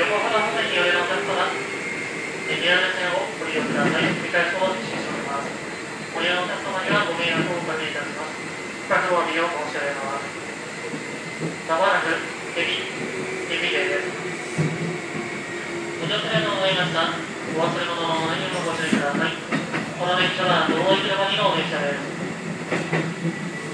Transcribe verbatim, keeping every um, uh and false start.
横浜方面によるお客様、エリア線をご利用ください。繰り返しお待ちしております。ご利用のお客様にはご迷惑をおかけいたします。深くお詫びを申し上げます。まもなくエビ、エビデーです。ご乗車のございました。お忘れ物のないようにご注意ください。この電車は道路広場にの電車です。